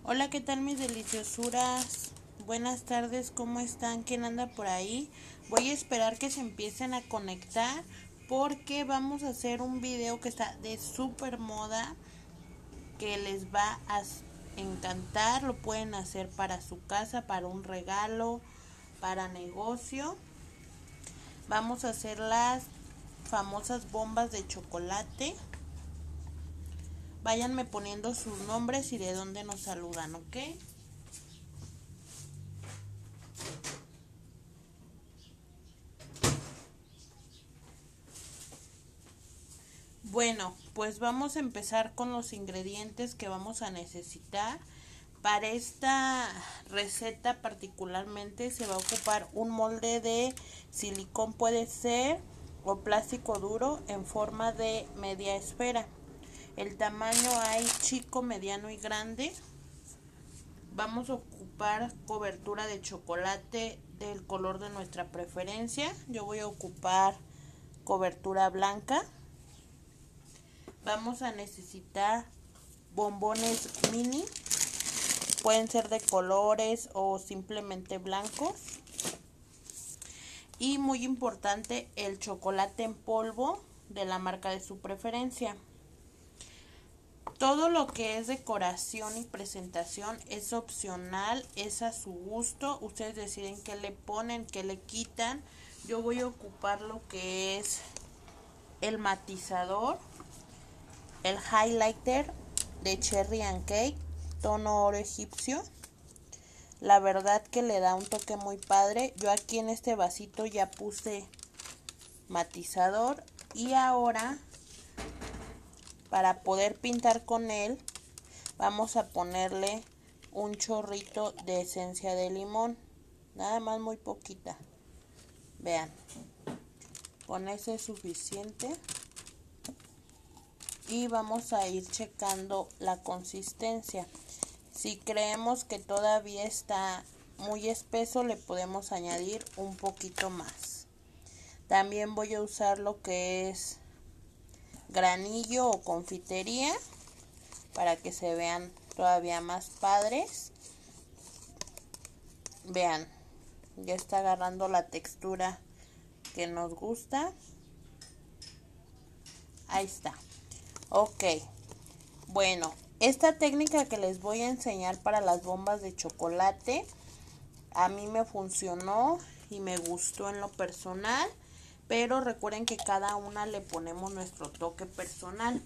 Hola, ¿qué tal mis deliciosuras? Buenas tardes, ¿cómo están? ¿Quién anda por ahí? Voy a esperar que se empiecen a conectar porque vamos a hacer un video que está de súper moda, que les va a encantar. Lo pueden hacer para su casa, para un regalo, para negocio. Vamos a hacer las famosas bombas de chocolate. Váyanme poniendo sus nombres y de dónde nos saludan, ¿ok? Bueno, pues vamos a empezar con los ingredientes que vamos a necesitar. Para esta receta particularmente se va a ocupar un molde de silicón, puede ser, o plástico duro en forma de media esfera. El tamaño hay chico, mediano y grande. Vamos a ocupar cobertura de chocolate del color de nuestra preferencia. Yo voy a ocupar cobertura blanca. Vamos a necesitar bombones mini, pueden ser de colores o simplemente blancos. Y muy importante, el chocolate en polvo de la marca de su preferencia. Todo lo que es decoración y presentación es opcional, es a su gusto. Ustedes deciden qué le ponen, qué le quitan. Yo voy a ocupar lo que es el matizador, el highlighter de Cherry and Cake, tono oro egipcio. La verdad que le da un toque muy padre. Yo aquí en este vasito ya puse matizador. Y ahora, para poder pintar con él, vamos a ponerle un chorrito de esencia de limón. Nada más muy poquita. Vean, con eso es suficiente. Y vamos a ir checando la consistencia. Si creemos que todavía está muy espeso, le podemos añadir un poquito más. También voy a usar lo que es granillo o confitería para que se vean todavía más padres. Vean, ya está agarrando la textura que nos gusta. Ahí está. Ok, bueno, esta técnica que les voy a enseñar para las bombas de chocolate a mí me funcionó y me gustó en lo personal, pero recuerden que cada una le ponemos nuestro toque personal.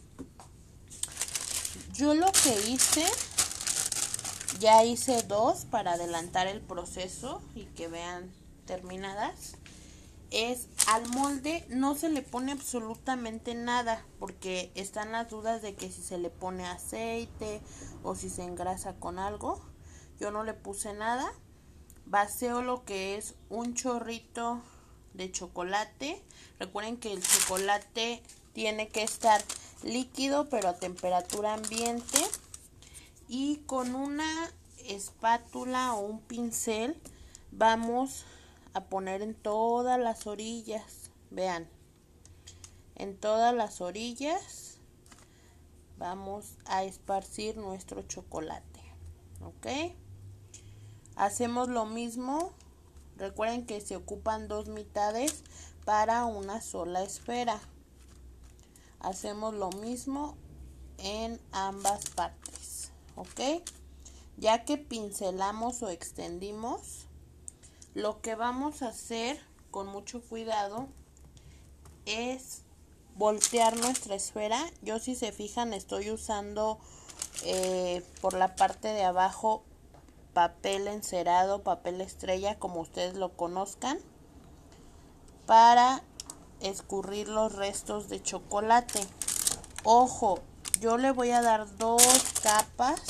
Yo lo que hice, ya hice dos para adelantar el proceso y que vean terminadas. Es al molde no se le pone absolutamente nada, porque están las dudas de que si se le pone aceite o si se engrasa con algo. Yo no le puse nada. Vacío lo que es un chorrito de chocolate. Recuerden que el chocolate tiene que estar líquido pero a temperatura ambiente. Y con una espátula o un pincel vamos a poner en todas las orillas. Vean, en todas las orillas vamos a esparcir nuestro chocolate. ¿Ok? Hacemos lo mismo. Recuerden que se ocupan dos mitades para una sola esfera. Hacemos lo mismo en ambas partes. ¿Ok? Ya que pincelamos o extendimos, lo que vamos a hacer con mucho cuidado es voltear nuestra esfera. Yo, si se fijan, estoy usando por la parte de abajo papel encerado, papel estrella, como ustedes lo conozcan, para escurrir los restos de chocolate. Ojo, yo le voy a dar dos capas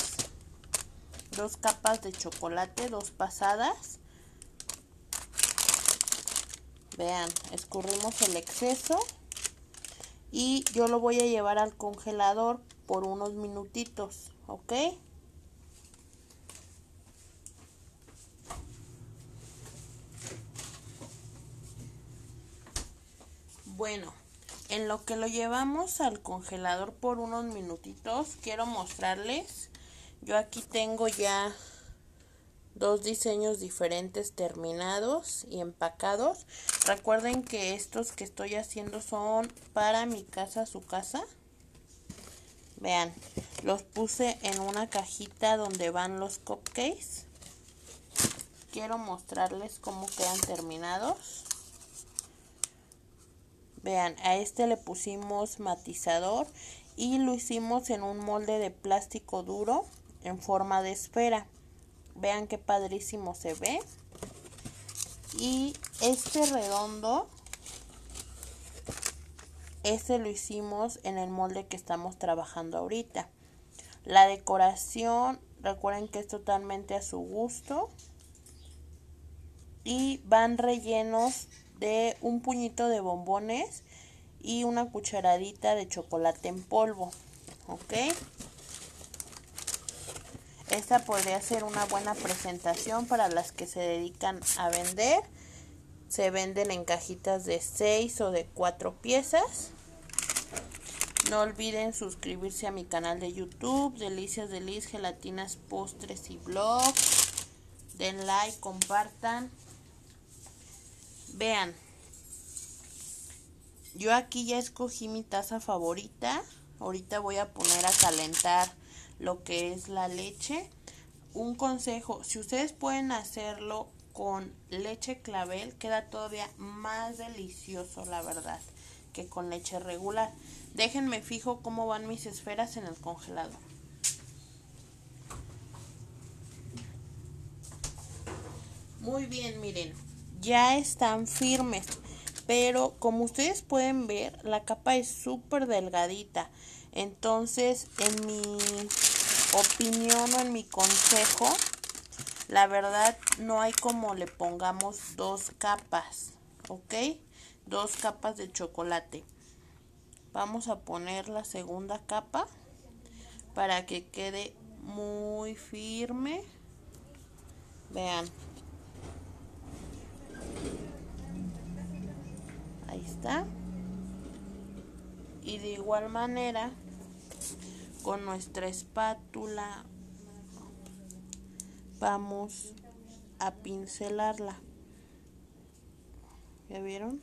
de chocolate, dos pasadas. Vean, escurrimos el exceso y yo lo voy a llevar al congelador por unos minutitos, ¿ok? Bueno, en lo que lo llevamos al congelador por unos minutitos, quiero mostrarles Yo aquí tengo ya dos diseños diferentes terminados y empacados. Recuerden que estos que estoy haciendo son para mi casa, su casa. Vean, los puse en una cajita donde van los cupcakes. Quiero mostrarles cómo quedan terminados. Vean, a este le pusimos matizador y lo hicimos en un molde de plástico duro en forma de esfera. Vean qué padrísimo se ve. Y este redondo, este lo hicimos en el molde que estamos trabajando ahorita. La decoración, recuerden que es totalmente a su gusto. Y van rellenos de un puñito de bombones y una cucharadita de chocolate en polvo. ¿Ok? Esta podría ser una buena presentación para las que se dedican a vender. Se venden en cajitas de 6 o de 4 piezas. No olviden suscribirse a mi canal de YouTube, Delicias de Liz, Gelatinas, Postres y Vlog. Den like, compartan. Vean, yo aquí ya escogí mi taza favorita. Ahorita voy a poner a calentar lo que es la leche. Un consejo, si ustedes pueden hacerlo con leche clavel, queda todavía más delicioso, la verdad, que con leche regular. Déjenme fijo cómo van mis esferas en el congelador. Muy bien, miren, ya están firmes, pero como ustedes pueden ver, la capa es súper delgadita. Entonces, en mi opinión o en mi consejo, la verdad no hay como le pongamos dos capas, ¿ok? Dos capas de chocolate. Vamos a poner la segunda capa para que quede muy firme. Vean. Ahí está. Y de igual manera, con nuestra espátula vamos a pincelarla. ¿Ya vieron?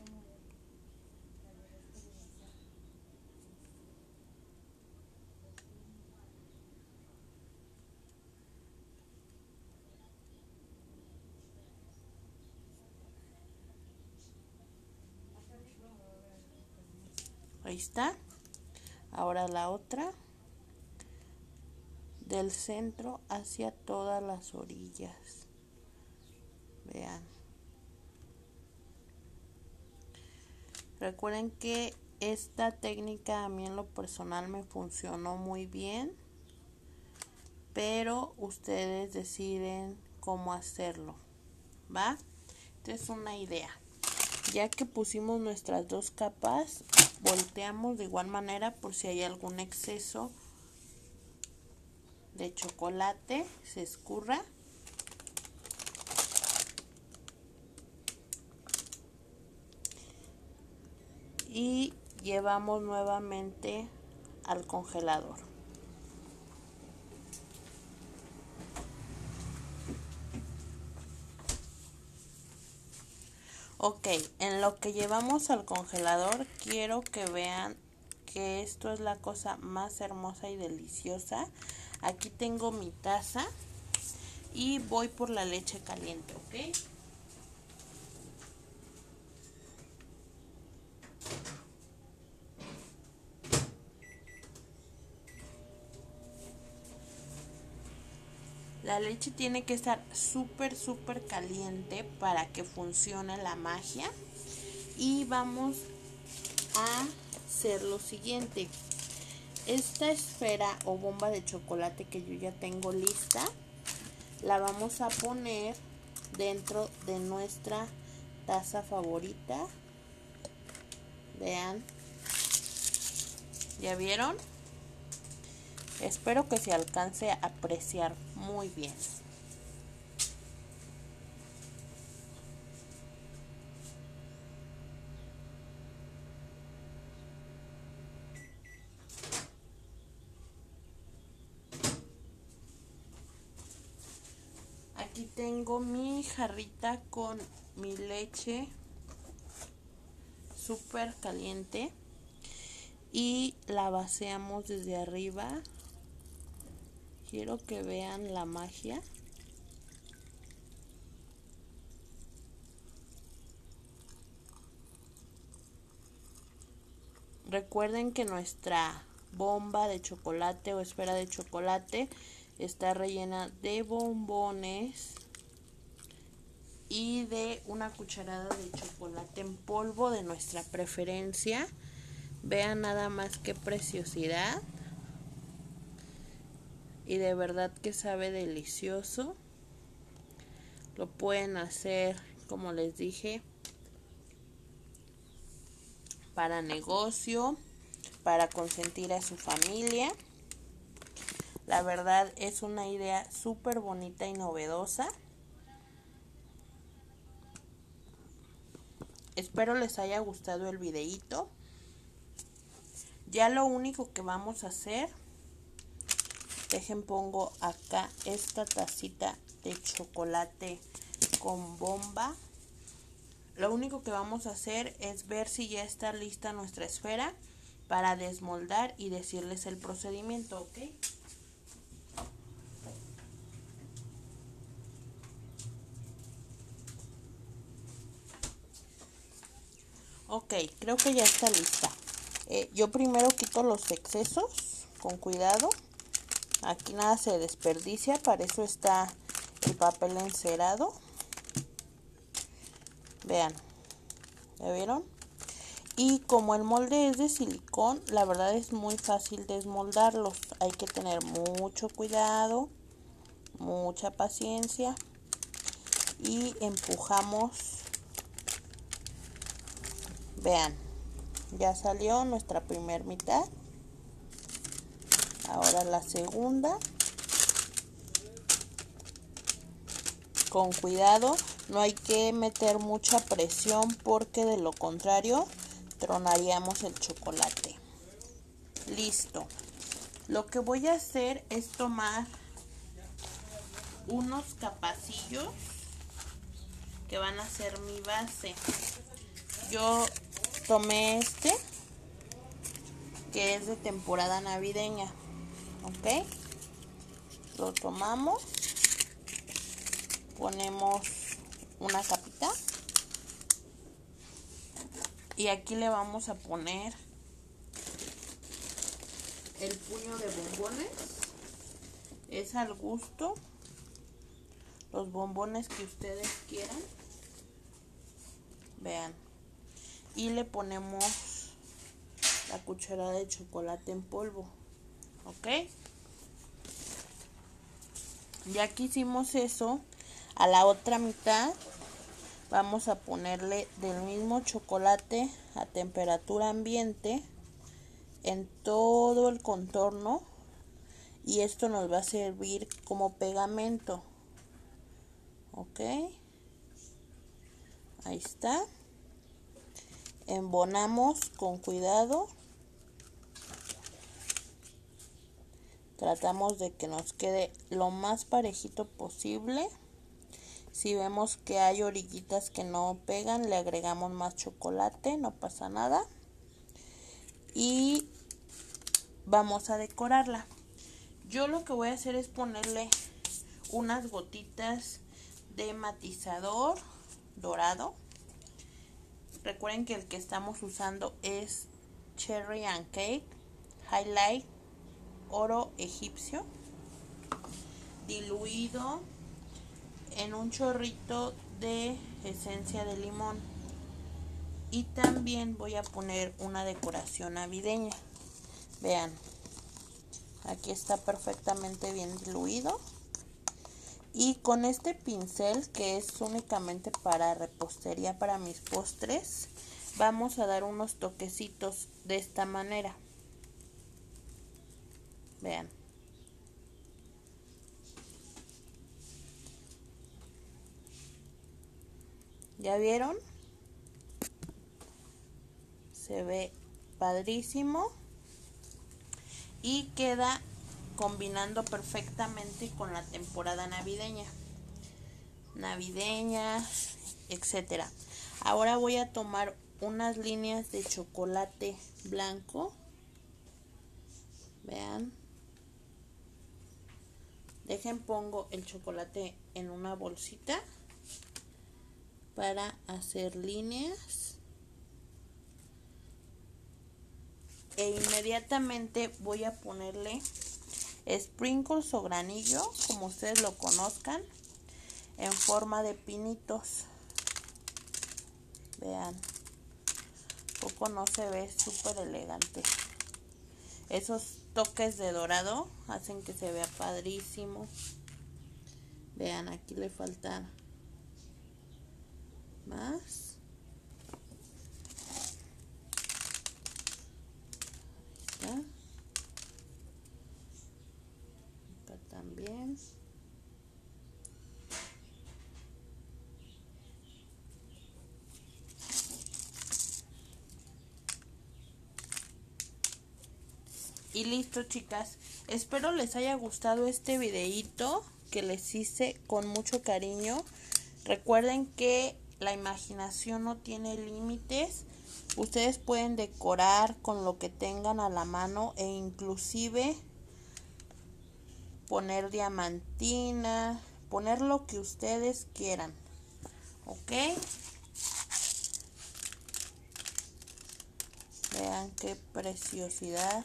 Ahí está. Ahora la otra. Del centro hacia todas las orillas. Vean. Recuerden que esta técnica a mí en lo personal me funcionó muy bien, pero ustedes deciden cómo hacerlo, ¿va? Esta es una idea. Ya que pusimos nuestras dos capas, volteamos de igual manera por si hay algún exceso de chocolate, se escurra. Y llevamos nuevamente al congelador. Ok, en lo que llevamos al congelador, quiero que vean que esto es la cosa más hermosa y deliciosa. Aquí tengo mi taza y voy por la leche caliente, ¿ok? La leche tiene que estar súper caliente para que funcione la magia. Y vamos a hacer lo siguiente. Esta esfera o bomba de chocolate que yo ya tengo lista, la vamos a poner dentro de nuestra taza favorita. Vean. ¿Ya vieron? Espero que se alcance a apreciar muy bien. Aquí tengo mi jarrita con mi leche súper caliente y la vaciamos desde arriba. Quiero que vean la magia. Recuerden que nuestra bomba de chocolate o esfera de chocolate está rellena de bombones y de una cucharada de chocolate en polvo de nuestra preferencia. Vean nada más qué preciosidad. Y de verdad que sabe delicioso. Lo pueden hacer, como les dije, para negocio, para consentir a su familia. La verdad es una idea súper bonita y novedosa. Espero les haya gustado el videíto. Ya lo único que vamos a hacer, dejen pongo acá esta tacita de chocolate con bomba. Lo único que vamos a hacer es ver si ya está lista nuestra esfera para desmoldar y decirles el procedimiento, ¿ok? Ok, creo que ya está lista. Yo primero quito los excesos con cuidado. Aquí nada se desperdicia, para eso está el papel encerado. Vean, ¿ya vieron? Y como el molde es de silicón, la verdad es muy fácil desmoldarlos. Hay que tener mucho cuidado, mucha paciencia y empujamos. Vean, ya salió nuestra primer mitad. Ahora la segunda. Con cuidado, no hay que meter mucha presión porque de lo contrario tronaríamos el chocolate. Listo. Lo que voy a hacer es tomar unos capacillos que van a ser mi base. Yo tomé este que es de temporada navideña, ¿ok? Lo tomamos, ponemos una capita y aquí le vamos a poner el puño de bombones. Es al gusto, los bombones que ustedes quieran. Vean, y le ponemos la cucharada de chocolate en polvo, ¿ok? Ya que hicimos eso, a la otra mitad vamos a ponerle del mismo chocolate a temperatura ambiente en todo el contorno y esto nos va a servir como pegamento, ¿ok? Ahí está. Embonamos con cuidado. Tratamos de que nos quede lo más parejito posible. Si vemos que hay orillitas que no pegan, le agregamos más chocolate, no pasa nada. Y vamos a decorarla. Yo lo que voy a hacer es ponerle unas gotitas de matizador dorado. Recuerden que el que estamos usando es Cherry and Cake Highlight Oro Egipcio, diluido en un chorrito de esencia de limón. Y también voy a poner una decoración navideña. Vean, aquí está perfectamente bien diluido. Y con este pincel, que es únicamente para repostería, para mis postres, vamos a dar unos toquecitos de esta manera. Vean. ¿Ya vieron? Se ve padrísimo y queda combinando perfectamente con la temporada navideña. navideña, etcétera. Ahora voy a tomar unas líneas de chocolate blanco. Vean. Pongo el chocolate en una bolsita para hacer líneas. E inmediatamente voy a ponerle sprinkles o granillo, como ustedes lo conozcan, en forma de pinitos. Vean, poco no se ve súper elegante. Esos toques de dorado hacen que se vea padrísimo. Vean, aquí le falta más. Ahí está. Acá también. Y listo, chicas, espero les haya gustado este videíto que les hice con mucho cariño. Recuerden que la imaginación no tiene límites. Ustedes pueden decorar con lo que tengan a la mano e inclusive poner diamantina, poner lo que ustedes quieran, ¿ok? Vean qué preciosidad.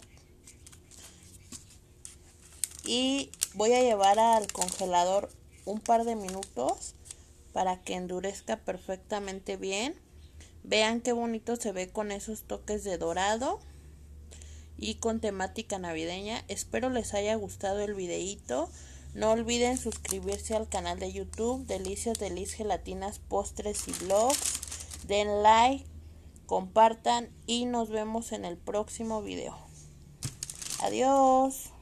Y voy a llevar al congelador un par de minutos para que endurezca perfectamente bien. Vean qué bonito se ve con esos toques de dorado y con temática navideña. Espero les haya gustado el videíto. No olviden suscribirse al canal de YouTube Delicias de Liz Gelatinas, Postres y Vlogs. Den like, compartan y nos vemos en el próximo video. Adiós.